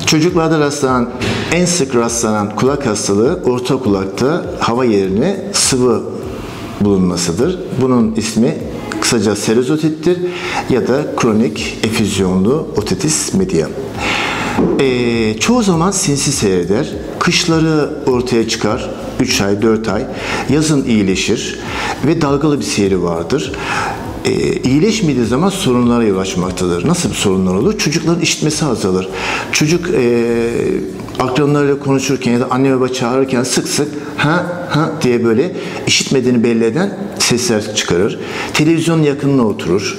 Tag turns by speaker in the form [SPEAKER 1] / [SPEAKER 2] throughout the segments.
[SPEAKER 1] Çocuklarda rastlanan, en sık rastlanan kulak hastalığı orta kulakta hava yerine sıvı bulunmasıdır. Bunun ismi kısaca serez otittir ya da kronik efüzyonlu otitis media. Çoğu zaman sinsi seyreder. Kışları ortaya çıkar. 3 ay, 4 ay. Yazın iyileşir ve dalgalı bir seyri vardır. İyileşmediği zaman sorunlara yol açmaktadır. Nasıl bir sorunlar olur? Çocukların işitmesi azalır. Çocuk akranlarıyla konuşurken ya da anne baba çağırırken sık sık ha ha diye böyle işitmediğini belli eden sesler çıkarır. Televizyonun yakınına oturur.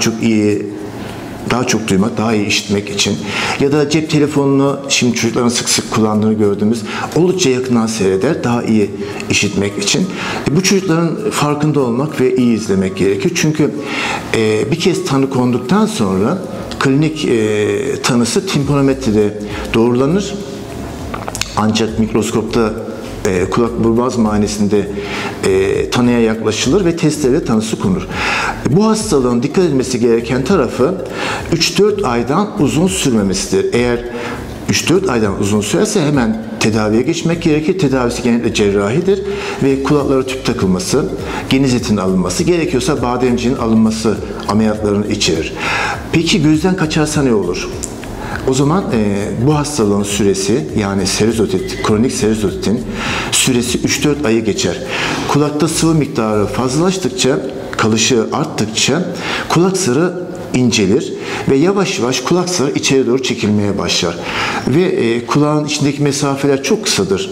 [SPEAKER 1] Daha çok duymak, daha iyi işitmek için. Ya da cep telefonunu, şimdi çocukların sık sık kullandığını gördüğümüz, oldukça yakından seyreder, daha iyi işitmek için. Bu çocukların farkında olmak ve iyi izlemek gerekir. Çünkü bir kez tanı konduktan sonra klinik tanısı timpanometrede doğrulanır. Ancak mikroskopta kulak burun muayenesinde tanıya yaklaşılır ve testlerle tanısı konur. Bu hastalığın dikkat edilmesi gereken tarafı 3-4 aydan uzun sürmemesidir. Eğer 3-4 aydan uzun sürerse hemen tedaviye geçmek gerekir. Tedavisi genellikle cerrahidir ve kulaklara tüp takılması, geniz etinin alınması, gerekiyorsa bademciğin alınması ameliyatlarını içerir. Peki gözden kaçarsa ne olur? O zaman bu hastalığın süresi, yani serez otit, kronik serez otitin süresi 3-4 ayı geçer. Kulakta sıvı miktarı fazlalaştıkça, kalışı arttıkça kulak zarı incelir ve yavaş yavaş kulak zarı içeri doğru çekilmeye başlar. Ve kulağın içindeki mesafeler çok kısadır.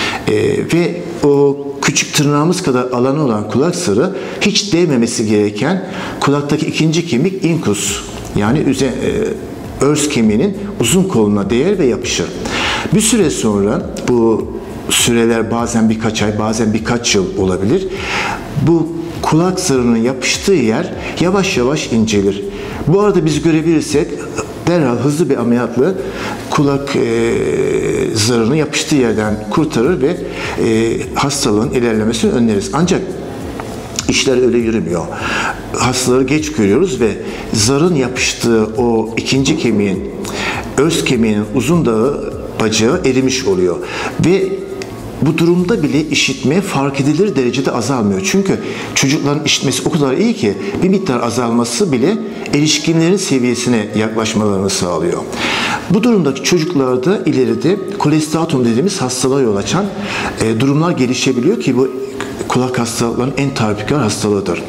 [SPEAKER 1] Ve o küçük tırnağımız kadar alanı olan kulak zarı hiç değmemesi gereken kulaktaki ikinci kemik incus, yani örs kemiğinin uzun koluna değer ve yapışır. Bir süre sonra, bu süreler bazen birkaç ay, bazen birkaç yıl olabilir, bu kulak zarının yapıştığı yer yavaş yavaş incelir. Bu arada biz görebilirsek derhal hızlı bir ameliyatla kulak zarının yapıştığı yerden kurtarır ve hastalığın ilerlemesini önleriz. Ancak İşler öyle yürümüyor. Hastaları geç görüyoruz ve zarın yapıştığı o ikinci kemiğin, örs kemiğinin uzun dağı, bacağı erimiş oluyor. Ve bu durumda bile işitme fark edilir derecede azalmıyor. Çünkü çocukların işitmesi o kadar iyi ki bir miktar azalması bile erişkinlerin seviyesine yaklaşmalarını sağlıyor. Bu durumdaki çocuklarda ileride kolesteatom dediğimiz hastalığa yol açan durumlar gelişebiliyor ki bu kulak hastalıklarının en tropikal hastalığıdır.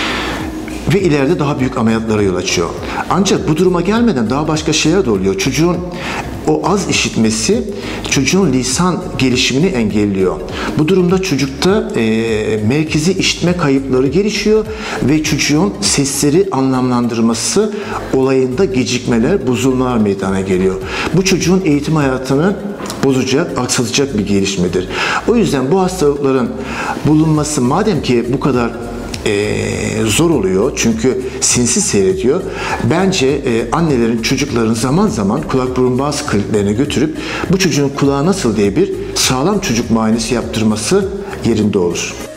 [SPEAKER 1] Ve ileride daha büyük ameliyatlara yol açıyor. Ancak bu duruma gelmeden daha başka şeyler de oluyor. Çocuğun o az işitmesi çocuğun lisan gelişimini engelliyor. Bu durumda çocukta merkezi işitme kayıpları gelişiyor ve çocuğun sesleri anlamlandırması olayında gecikmeler, bozulmalar meydana geliyor. Bu çocuğun eğitim hayatını bozacak, aksatacak bir gelişmedir. O yüzden bu hastalıkların bulunması madem ki bu kadar zor oluyor çünkü sinsi seyrediyor. Bence annelerin çocukların zaman zaman kulak burun boğaz kliniklerine götürüp bu çocuğun kulağı nasıl diye bir sağlam çocuk muayenesi yaptırması yerinde olur.